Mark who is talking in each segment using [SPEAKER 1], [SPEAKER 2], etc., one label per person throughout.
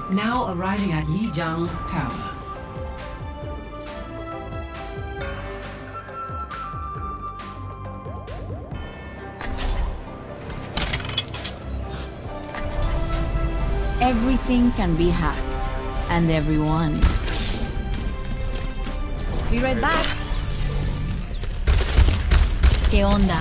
[SPEAKER 1] Now arriving at Lijiang Tower.
[SPEAKER 2] Everything can be hacked, and everyone. Be right back. ¿Qué onda?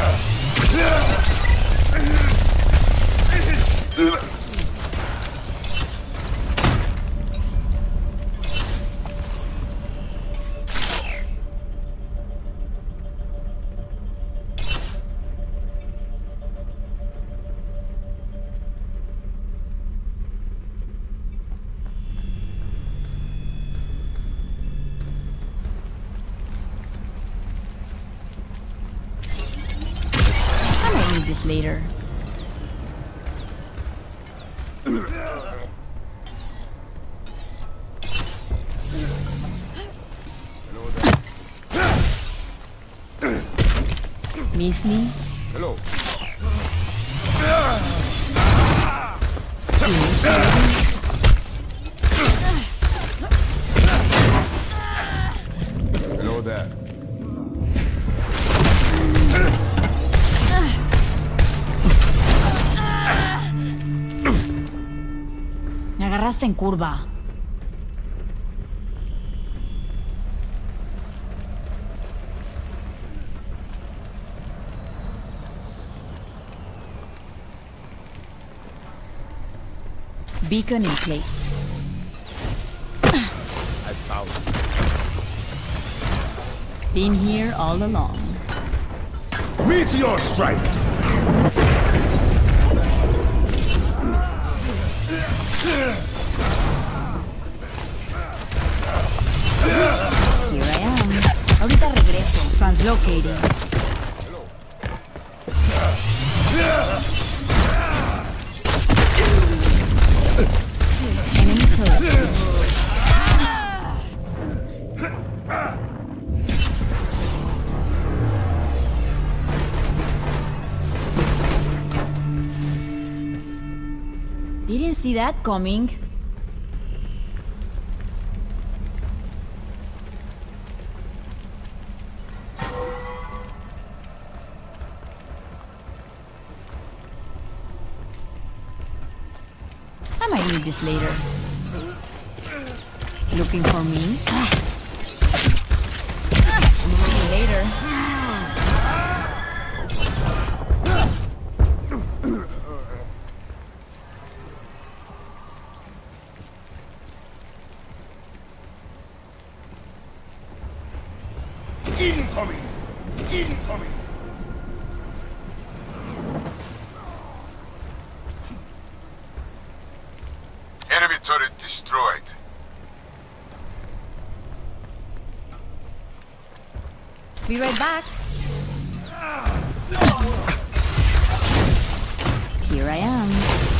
[SPEAKER 2] This later. Miss me?
[SPEAKER 3] Hello. Hello there.
[SPEAKER 2] Me agarraste en curva. Beacon in place.
[SPEAKER 3] I found it.
[SPEAKER 2] Been here all along.
[SPEAKER 3] Meteor strike!
[SPEAKER 2] Here I am. Ahorita regreso. Translocating. Enemy turret. Didn't see that coming. I might need this later. Looking for me? See you later.
[SPEAKER 3] Incoming! Incoming! Enemy turret destroyed.
[SPEAKER 2] Be right back. Here I am.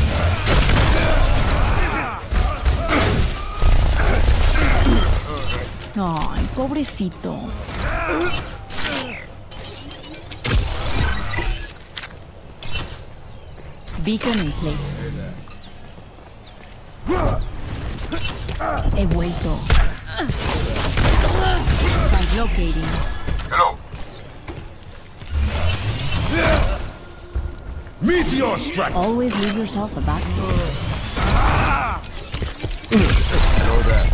[SPEAKER 2] Ay, pobrecito. Beacon in place. He vuelto. Translocating.
[SPEAKER 3] Hello. Meteor strike!
[SPEAKER 2] Always leave yourself a backdoor.
[SPEAKER 3] Hello there.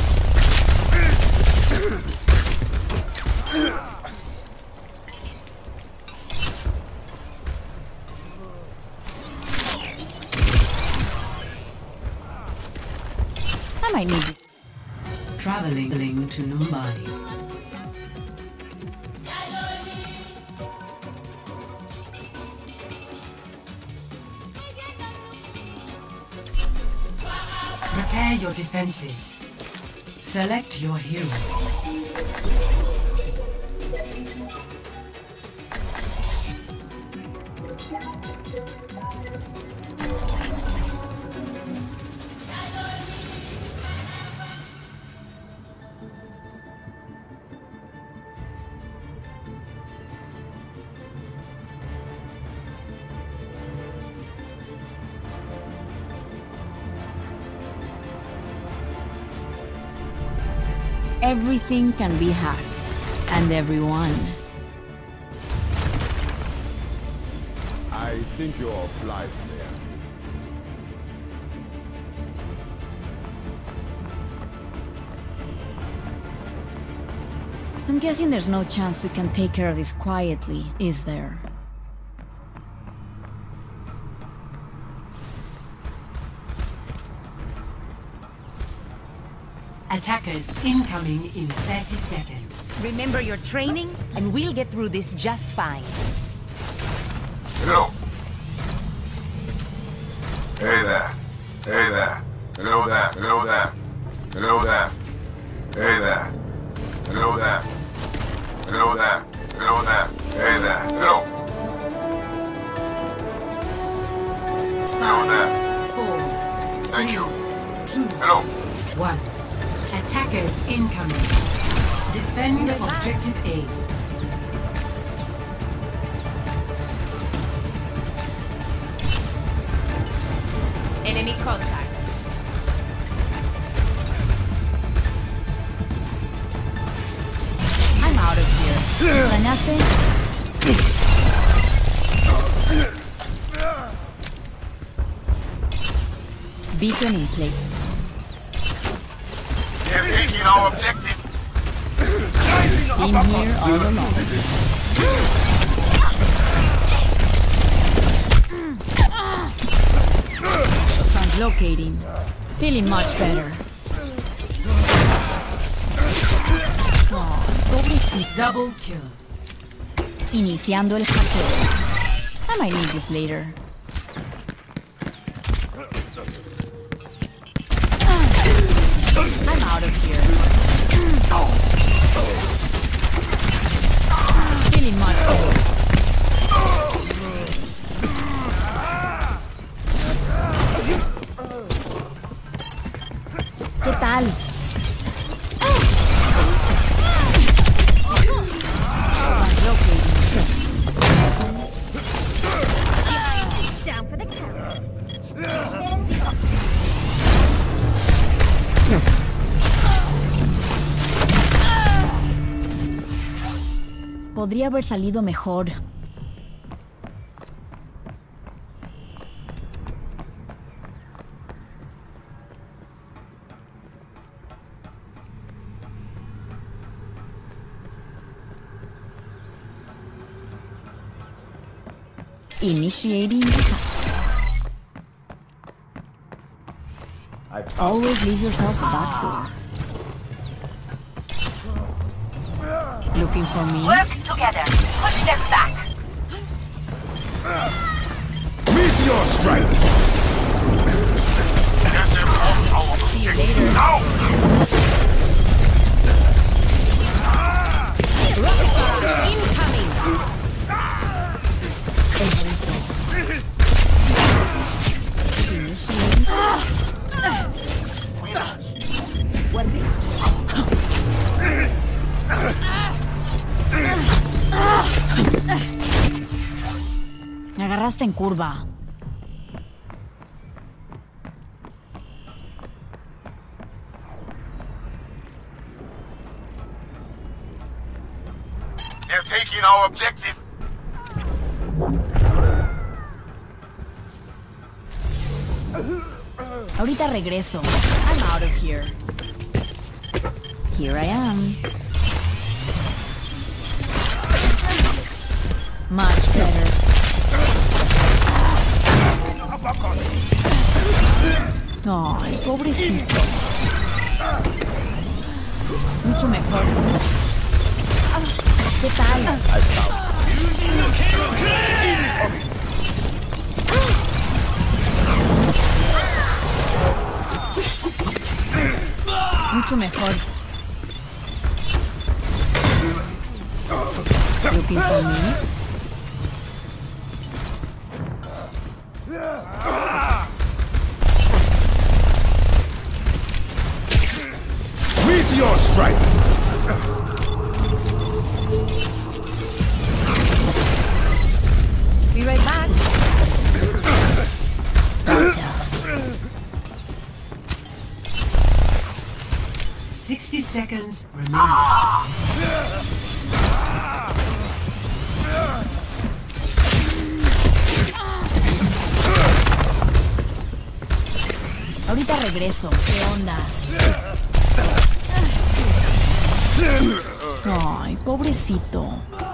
[SPEAKER 2] I might need it.
[SPEAKER 1] Traveling to Mumbai. Prepare your defenses. Select your hero.
[SPEAKER 2] Everything can be hacked. And everyone.
[SPEAKER 3] I think you're obliged there.
[SPEAKER 2] I'm guessing there's no chance we can take care of this quietly, is there?
[SPEAKER 1] Attackers incoming in 30 seconds.
[SPEAKER 4] Remember your training, and we'll get through this just fine.
[SPEAKER 3] Hello. Hey there. Hey there. Hello there. Hello there. Hello there. Hey there. Hello there. Hello there. Hello there. Hey there. Hello. Hello there.
[SPEAKER 1] 4,
[SPEAKER 3] Thank you.
[SPEAKER 1] 2,
[SPEAKER 3] Hello.
[SPEAKER 1] 1. Attackers incoming. Defend objective A.
[SPEAKER 4] Enemy contact.
[SPEAKER 2] I'm out of here. ¿Ganaste? Beacon in place.
[SPEAKER 3] They're taking our objective.
[SPEAKER 2] Been here all along. Translocating. Feeling much better.
[SPEAKER 1] Double kill.
[SPEAKER 2] Iniciando el hackeo. I might need this later. I'm out of here. Feeling much better. ¿Qué tal?
[SPEAKER 4] Down for the count.
[SPEAKER 2] Podría haber salido mejor. Initiating attack. Always leave yourself a back door. Looking for me?
[SPEAKER 4] Work together. Push them back.
[SPEAKER 3] Meteor strike.
[SPEAKER 2] See you later.
[SPEAKER 4] Rocket barrage incoming.
[SPEAKER 2] Me agarraste en curva.
[SPEAKER 3] They're taking our objective.
[SPEAKER 2] Ahorita regreso. I'm out of here. Here I am. Much better. Ay, pobrecito. Mucho mejor. ¿Qué tal? Mucho mejor. Looking for me?
[SPEAKER 3] Meteor strike.
[SPEAKER 4] Be right back.
[SPEAKER 2] Gotcha.
[SPEAKER 1] 60 seconds remaining.
[SPEAKER 2] Ahorita regreso. ¿Qué onda? Ay, pobrecito.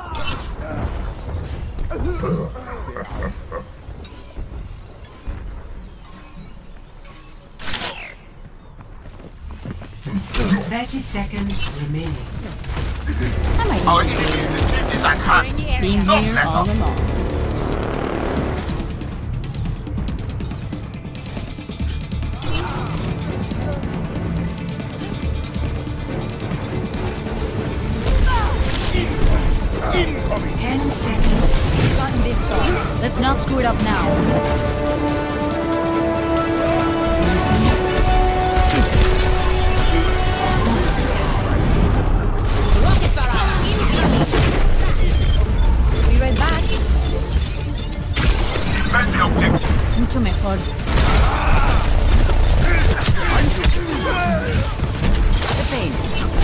[SPEAKER 1] Thirty seconds remaining.
[SPEAKER 3] Our enemies achieved this attack.
[SPEAKER 2] Been here all along.
[SPEAKER 3] Incoming.
[SPEAKER 1] 10 seconds.
[SPEAKER 2] We've gotten this far. Let's not screw it up now. Rockets are out. Incoming. Be right back.
[SPEAKER 3] Defend the objective.
[SPEAKER 2] Mucho mejor. The pain.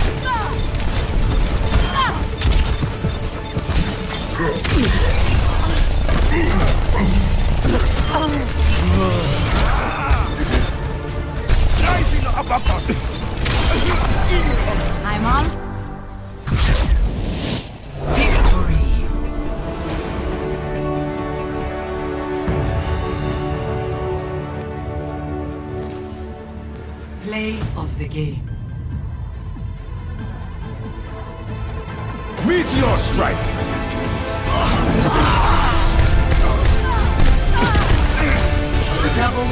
[SPEAKER 2] I'm on.
[SPEAKER 1] Victory. Play of the game.
[SPEAKER 3] Meteor strike.
[SPEAKER 1] Double.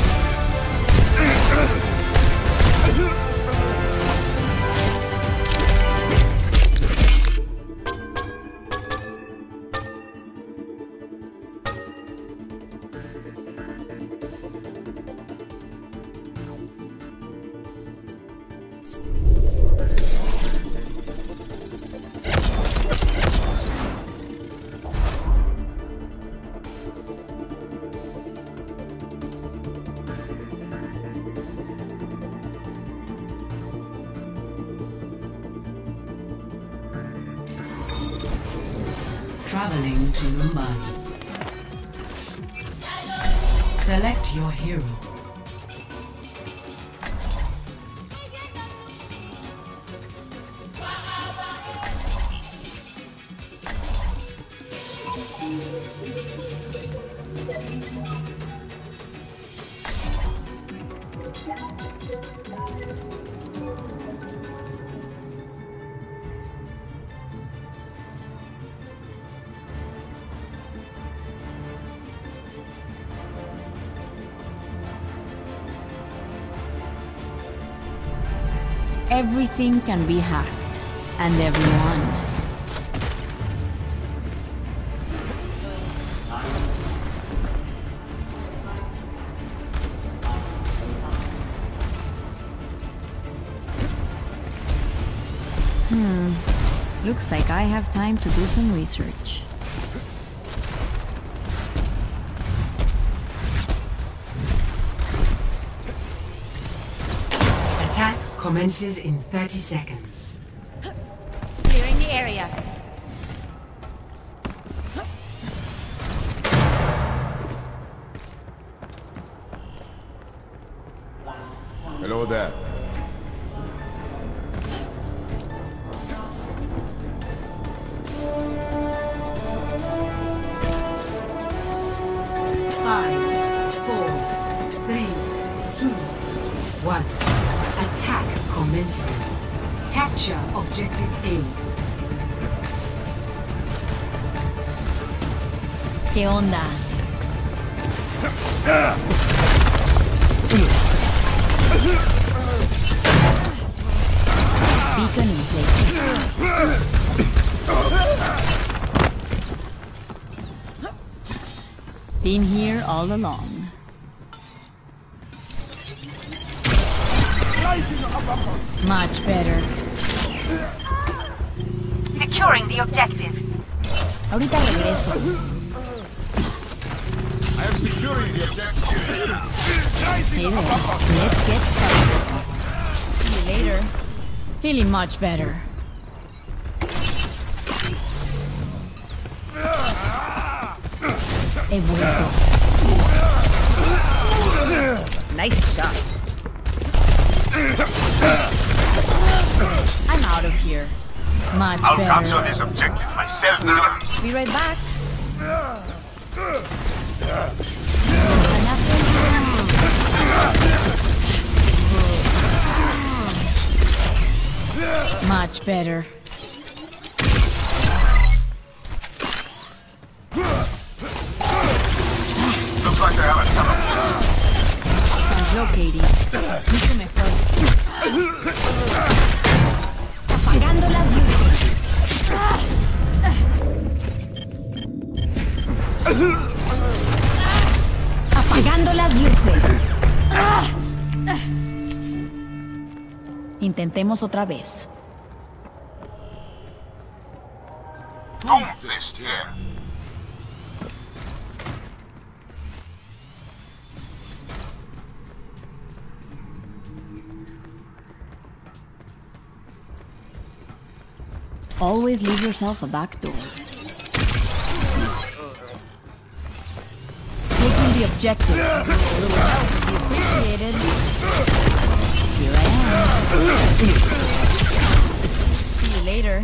[SPEAKER 1] Traveling to Mumbai. Select your hero.
[SPEAKER 2] Everything can be hacked. And everyone. Looks like I have time to do some research.
[SPEAKER 1] Attack commences in 30 seconds.
[SPEAKER 4] Clearing the area.
[SPEAKER 3] Hello there.
[SPEAKER 1] Five, 4, 3, 2, 1. Attack commencing. Capture objective A.
[SPEAKER 2] ¿Qué onda? Beacon in place. Been here all along. Much better.
[SPEAKER 4] Securing the objective.
[SPEAKER 2] Ahorita regreso.
[SPEAKER 3] I am securing the objective.
[SPEAKER 2] Hey there. Let's get started. See you later. Feeling much better. He vuelto.
[SPEAKER 4] Nice shot.
[SPEAKER 2] I'm out of here. Much
[SPEAKER 3] I'll
[SPEAKER 2] better.
[SPEAKER 3] capture this objective myself now.
[SPEAKER 4] Be right back.
[SPEAKER 2] Much better.
[SPEAKER 3] Looks like they have a tunnel.
[SPEAKER 2] Translocating. Mucho mejor.
[SPEAKER 4] Apagando las luces. Apagando las luces.
[SPEAKER 2] Intentemos otra vez.
[SPEAKER 3] Doomfist here.
[SPEAKER 2] Always leave yourself a back door. Taking the objective. A little help would be appreciated. Here I am. See you later.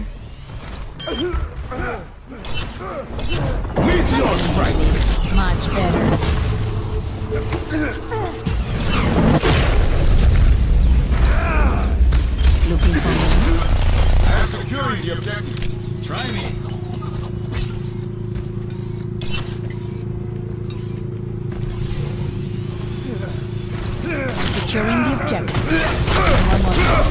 [SPEAKER 5] Meteor strike!
[SPEAKER 2] Much better. Looking for me?
[SPEAKER 5] I'm securing the objective. Try me.
[SPEAKER 2] Securing the objective. One more time.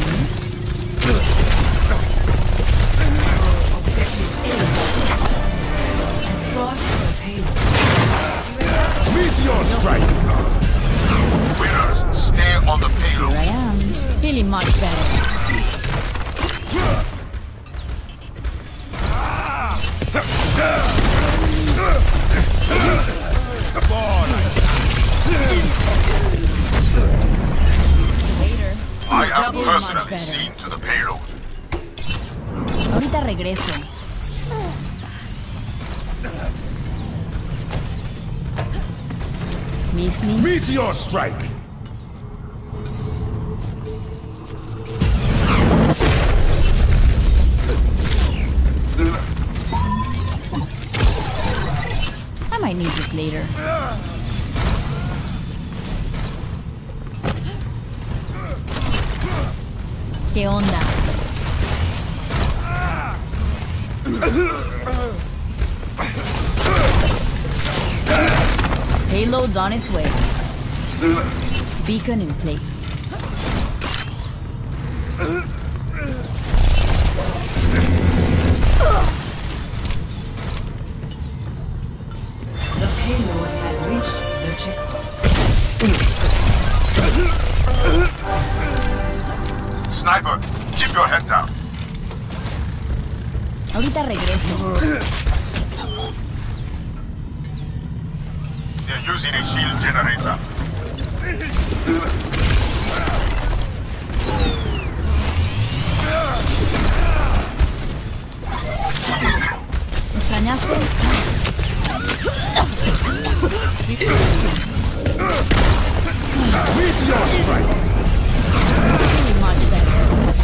[SPEAKER 1] Escort the payload.
[SPEAKER 5] Meteor strike!
[SPEAKER 3] Winners, stay on the
[SPEAKER 2] Here
[SPEAKER 3] payload.
[SPEAKER 2] I am. Feeling much better. Later.
[SPEAKER 3] I have
[SPEAKER 2] Double
[SPEAKER 3] personally
[SPEAKER 2] much better.
[SPEAKER 3] seen to the payload.
[SPEAKER 2] Ahorita regreso. Miss me?
[SPEAKER 5] Meteor strike!
[SPEAKER 2] I might need this later. ¿Qué onda? Payload's on its way. Beacon in place.
[SPEAKER 1] The payload has reached the checkpoint.
[SPEAKER 3] Sniper, keep your head down.
[SPEAKER 2] Ahorita regreso.
[SPEAKER 3] They're using a shield generator.
[SPEAKER 2] ¿Me extrañaste?
[SPEAKER 5] Meteor strike!
[SPEAKER 2] Feeling much better.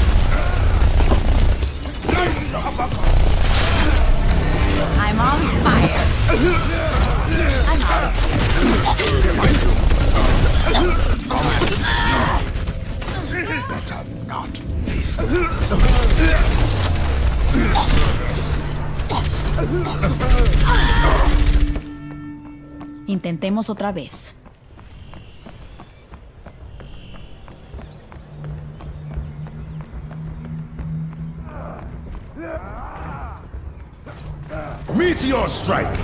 [SPEAKER 2] I'm on fire. I'm out of
[SPEAKER 5] Better not face
[SPEAKER 2] Intentemos otra vez.
[SPEAKER 5] Meteor strike!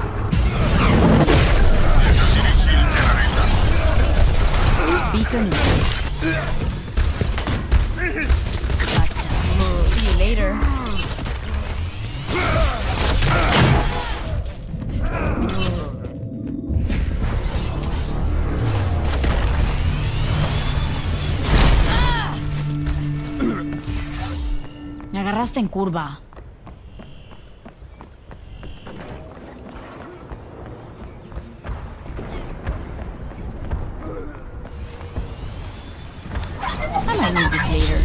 [SPEAKER 2] Beacon in place. Gotcha. See you later. Paraste en curva. I might need this later.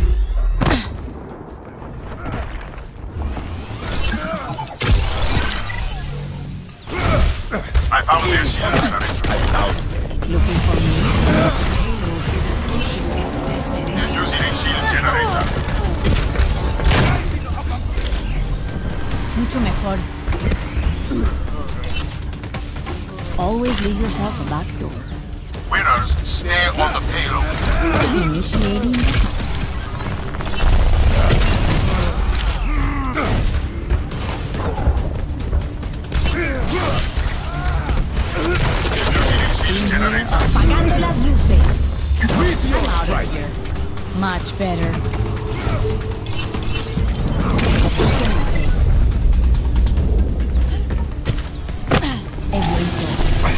[SPEAKER 3] I found their shield generator.
[SPEAKER 2] Looking for me?
[SPEAKER 1] Payload is approaching its destination.
[SPEAKER 3] Using a shield generator.
[SPEAKER 2] Mucho mejor. Always leave yourself a back door.
[SPEAKER 3] Winners stay on the payload.
[SPEAKER 2] Initiating the count. Apagando las luces. I'm out of here. Much better. He vuelto.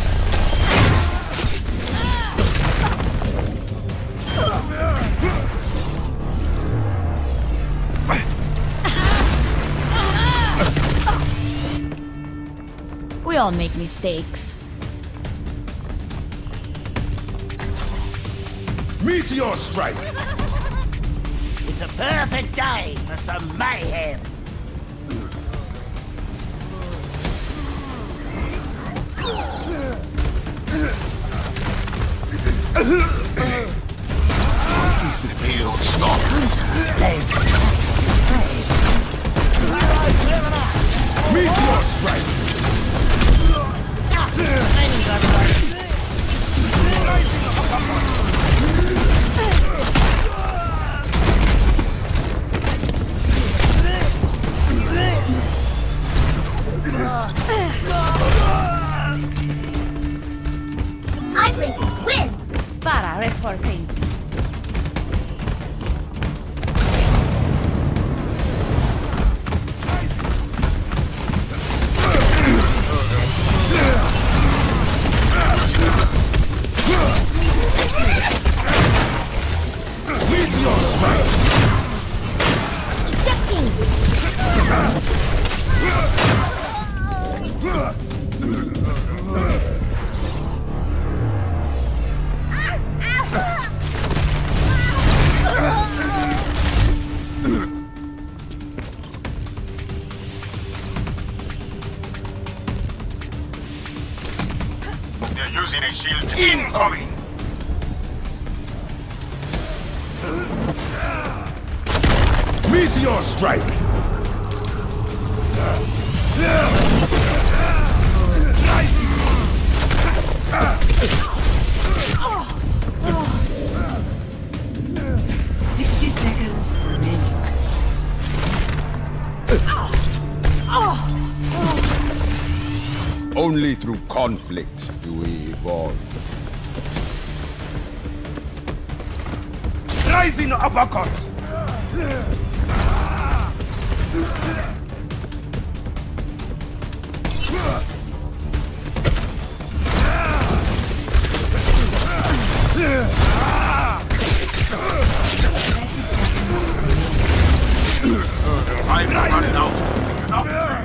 [SPEAKER 2] We all make mistakes.
[SPEAKER 5] Meteor strike!
[SPEAKER 6] It's a perfect day for some mayhem.
[SPEAKER 3] Is the payload stop?
[SPEAKER 5] Meteor strike!
[SPEAKER 4] I'm going to win! Para reporting.
[SPEAKER 5] Meteor strike!
[SPEAKER 4] Ejecting!
[SPEAKER 3] They're using a shield incoming.
[SPEAKER 5] Meteor strike!
[SPEAKER 1] Seconds remaining.
[SPEAKER 7] Only through conflict do we evolve.
[SPEAKER 5] Rising uppercut!
[SPEAKER 3] I'm running out.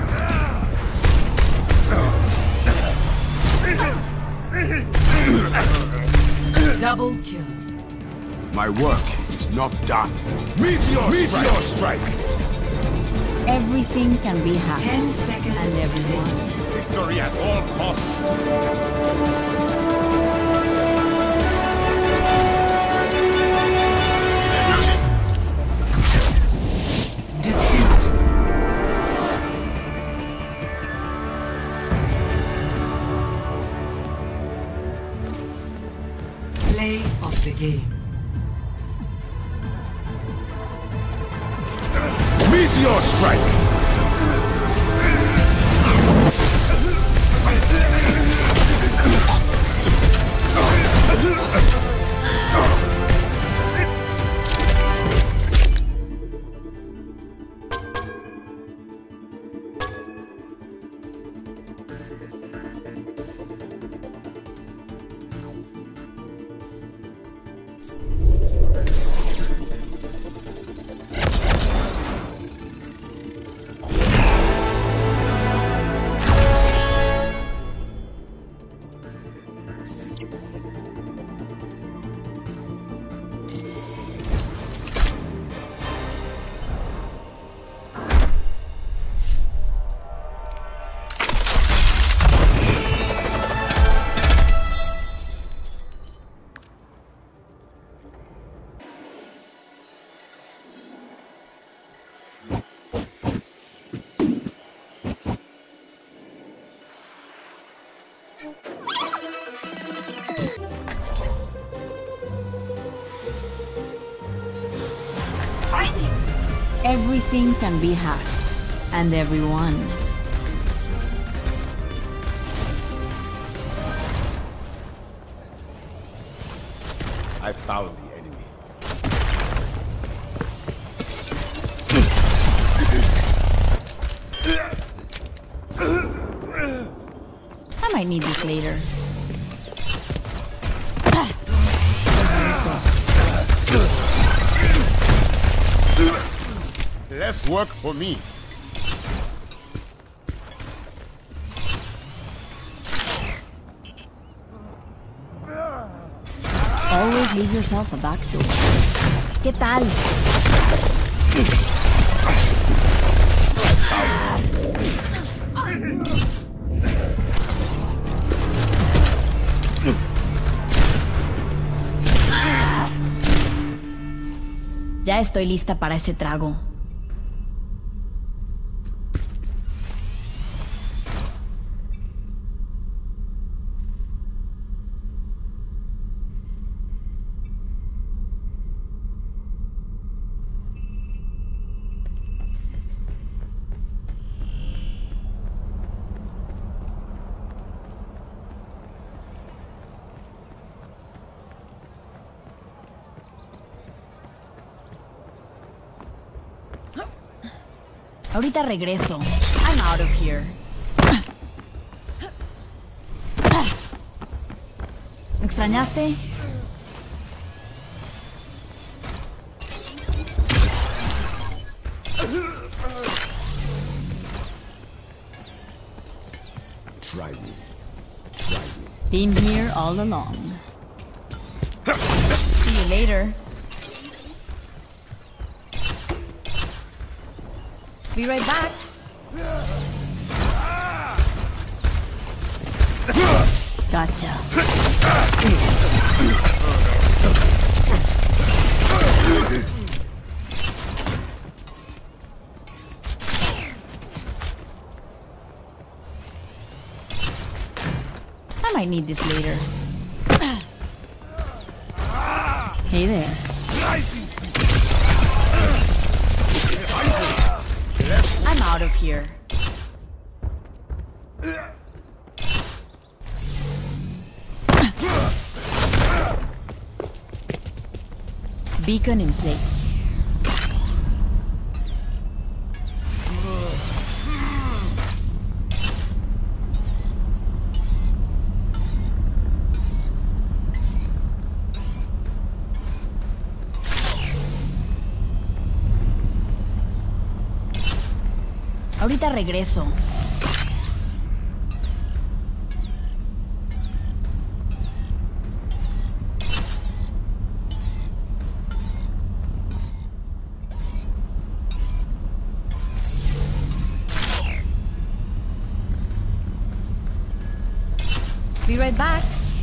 [SPEAKER 1] Double kill.
[SPEAKER 7] My work is not done.
[SPEAKER 5] Meteor strike!
[SPEAKER 2] Everything can be hacked.
[SPEAKER 1] 10 seconds.
[SPEAKER 2] And everyone.
[SPEAKER 5] Victory at all costs!
[SPEAKER 1] Defeat. Play of the game.
[SPEAKER 5] Meteor strike!
[SPEAKER 2] Everything can be hacked, and everyone.
[SPEAKER 7] I found the enemy.
[SPEAKER 2] I might need this later.
[SPEAKER 7] Less work for me.
[SPEAKER 2] Always leave yourself a back door. ¿Qué tal? Ya estoy lista para ese trago. Ahorita regreso. I'm out of here. ¿Me extrañaste?
[SPEAKER 7] Try me. Try me.
[SPEAKER 2] Been here all along. See you later. Be right back. Gotcha. I might need this later. Hey there. I'm out of here. Beacon in place. Ahorita regreso. Be right back.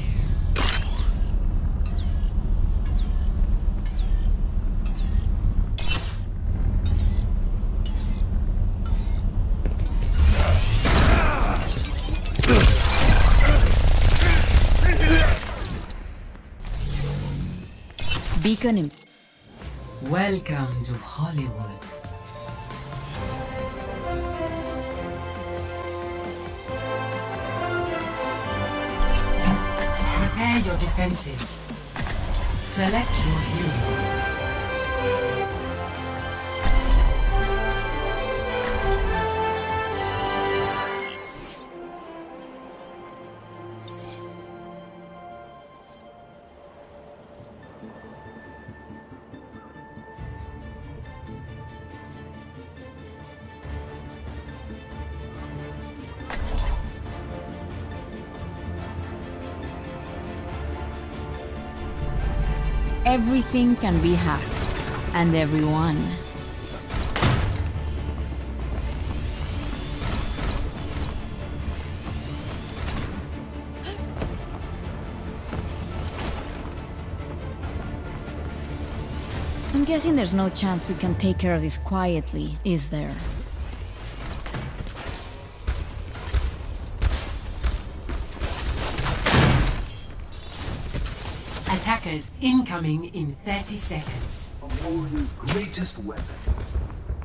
[SPEAKER 2] Beacon in...
[SPEAKER 1] Welcome to Hollywood. Prepare your defenses. Select your hero.
[SPEAKER 2] Everything can be hacked, and everyone. I'm guessing there's no chance we can take care of this quietly, is there?
[SPEAKER 1] Attackers incoming in 30 seconds.
[SPEAKER 8] A warrior's greatest weapon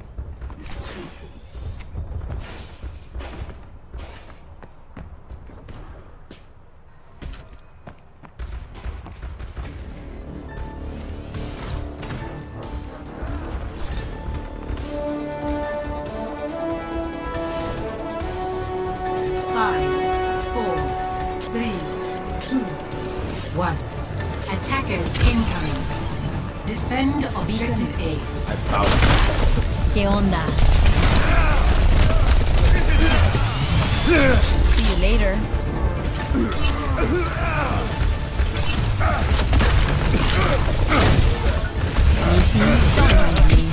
[SPEAKER 1] Five, 4, 3, 2, 1. Attackers incoming. Defend objective A.
[SPEAKER 7] I found it.
[SPEAKER 2] ¿Qué onda? See you later. Don't mind me.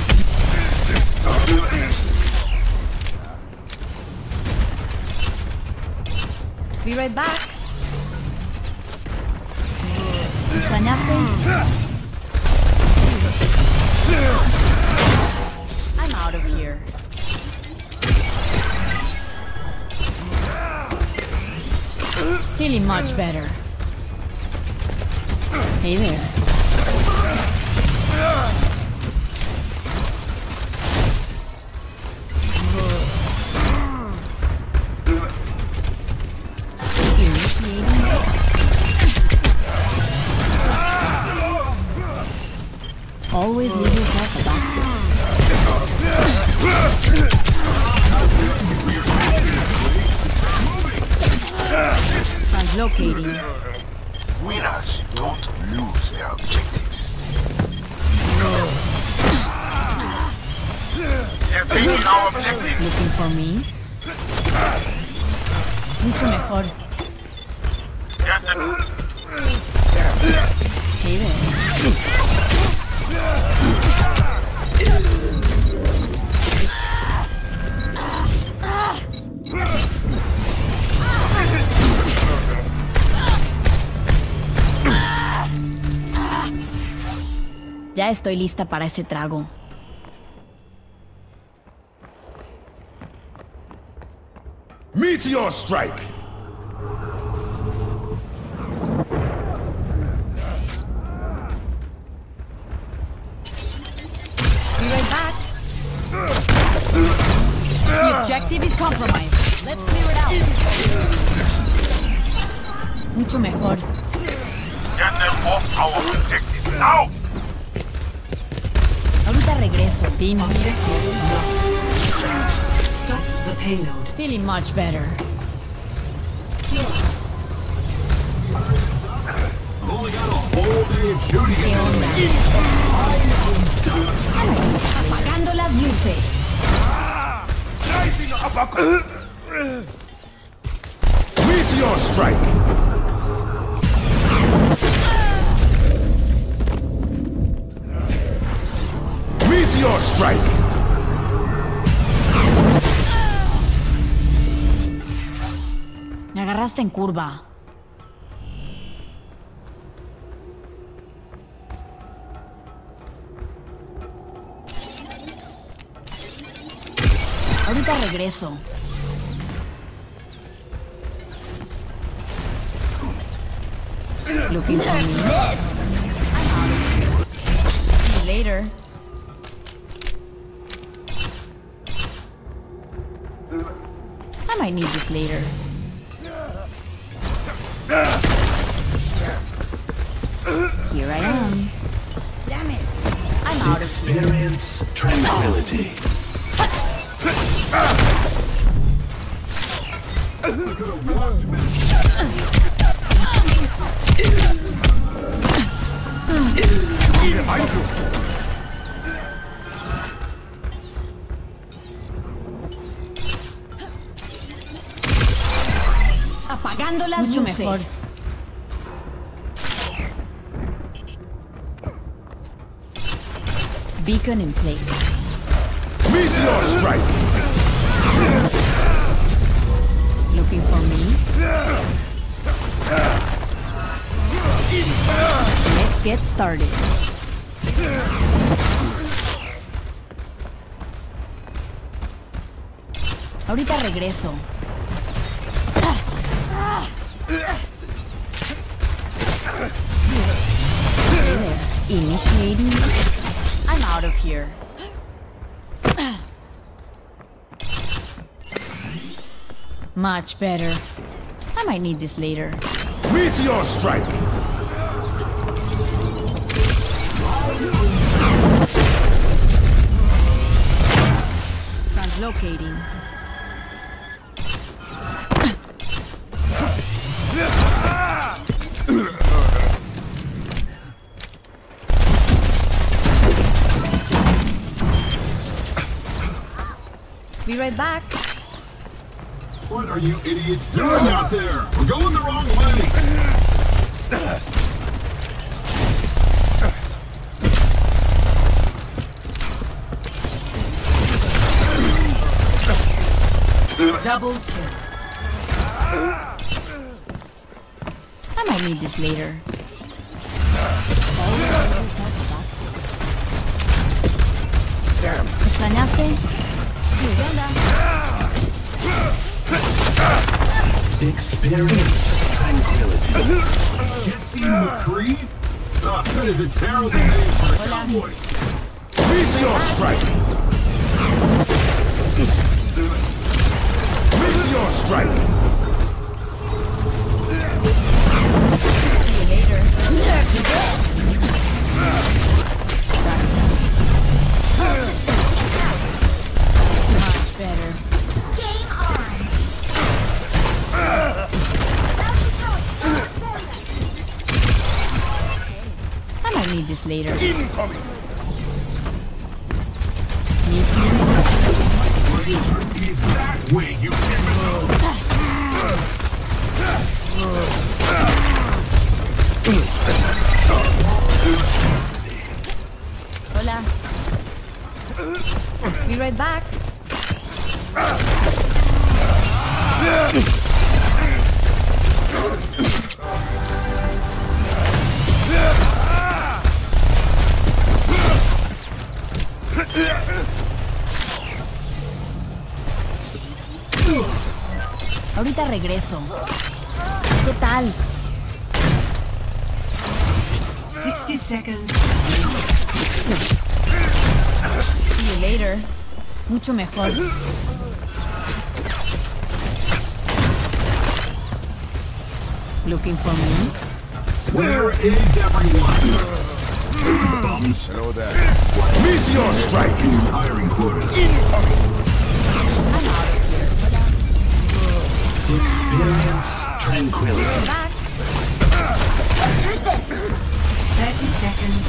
[SPEAKER 2] Be right back. ¿Me extrañaste? I'm out of here. Feeling much better. Hey there. Always leave yourself a Translocating.
[SPEAKER 3] Winners don't lose their objectives. They're taking our objective.
[SPEAKER 2] Looking for me? Mucho mejor. Hey there. Ya estoy lista para ese trago.
[SPEAKER 7] Meteor strike!
[SPEAKER 2] Be right back. The objective is compromised. Let's clear it out. Mucho mejor.
[SPEAKER 3] Get them off our objective now!
[SPEAKER 2] Ahorita regreso. Team.
[SPEAKER 1] Stop the payload.
[SPEAKER 2] Feeling much better. ¿Qué onda? Apagando las luces.
[SPEAKER 7] Meteor strike! Meteor strike!
[SPEAKER 2] Me agarraste en curva. Ahorita regreso. Looking for me? See you later. I might need this later. Here I am. Damn it. I'm out of here.
[SPEAKER 8] Experience tranquility.
[SPEAKER 2] Apagando las luces. Mejor. Beacon in place.
[SPEAKER 7] Meteor strike!
[SPEAKER 2] Looking for me? Let's get started. Ahorita regreso. Initiating. I'm out of here. Much better. I might need this later.
[SPEAKER 7] Meteor strike.
[SPEAKER 2] Translocating. Be right back.
[SPEAKER 5] What are you idiots doing out there? We're going the wrong way.
[SPEAKER 1] Double kill.
[SPEAKER 2] I might need this later.
[SPEAKER 7] Damn.
[SPEAKER 2] ¿Extrañaste?
[SPEAKER 8] Experience tranquility.
[SPEAKER 5] Jesse McCree? That is a terrible name for a cowboy.
[SPEAKER 7] Meteor strike. Meteor strike.
[SPEAKER 2] See you later. Much better.
[SPEAKER 9] Game on!
[SPEAKER 2] I might need this later.
[SPEAKER 7] Incoming.
[SPEAKER 5] He's that way, you criminal.
[SPEAKER 2] Hola. Be right back. Ahorita regreso. ¿Qué tal?
[SPEAKER 1] 60 seconds.
[SPEAKER 2] See you later. Mucho mejor. Looking for me?
[SPEAKER 5] Where is everyone? Bums.
[SPEAKER 3] Hello there.
[SPEAKER 7] Meteor strike.
[SPEAKER 5] Hiring quarters.
[SPEAKER 8] Experience tranquility.
[SPEAKER 2] Back.
[SPEAKER 1] 30 seconds.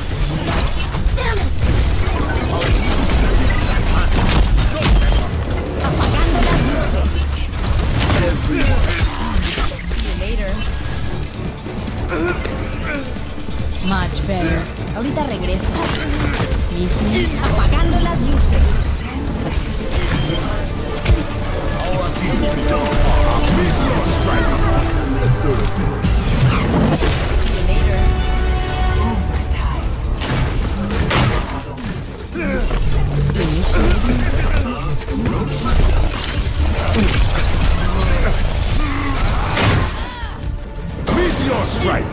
[SPEAKER 2] Apagando las luces. See you later. Much better. Ahorita regreso. Mismo. Apagando las luces.
[SPEAKER 7] Meteor strike.
[SPEAKER 2] See you later.
[SPEAKER 7] Meteor strike.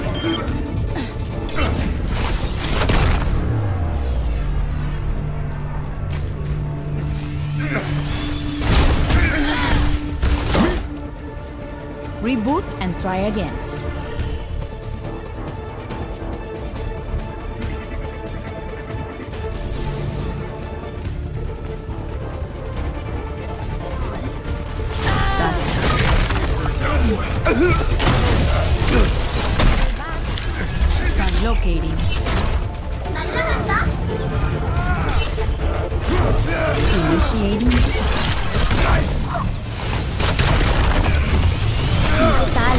[SPEAKER 2] Reboot and try again. Translocating. Initiating. Total.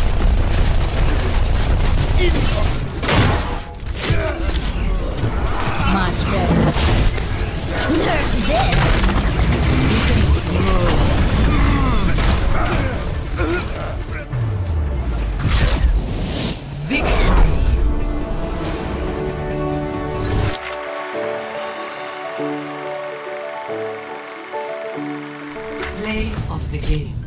[SPEAKER 2] Much better.
[SPEAKER 1] Victory. Play of the game.